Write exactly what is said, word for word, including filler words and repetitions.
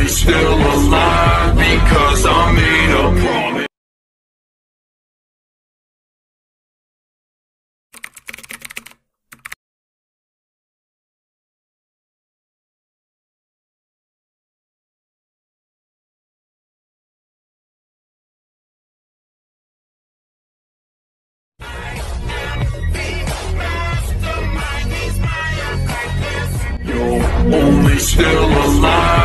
still alive because I made a promise. You're only still alive